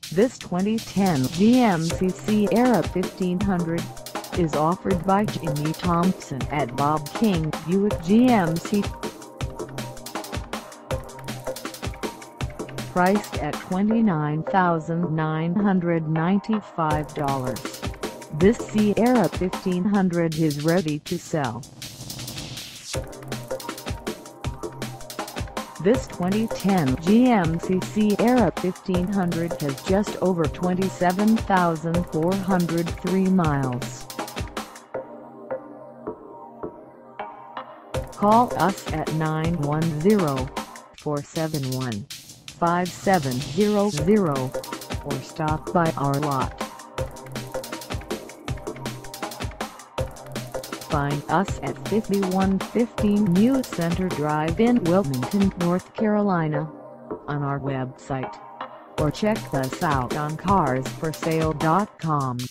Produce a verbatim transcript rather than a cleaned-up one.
This twenty ten G M C Sierra fifteen hundred is offered by Jimmy Thompson at Bob King Buick G M C. Priced at twenty-nine thousand nine hundred ninety-five dollars, this Sierra fifteen hundred is ready to sell. This twenty ten G M C Sierra fifteen hundred has just over twenty-seven thousand four hundred three miles. Call us at nine one zero, four seven one, five seven zero zero or stop by our lot. Find us at fifty-one fifteen New Center Drive in Wilmington, North Carolina, on our website, or check us out on cars for sale dot com.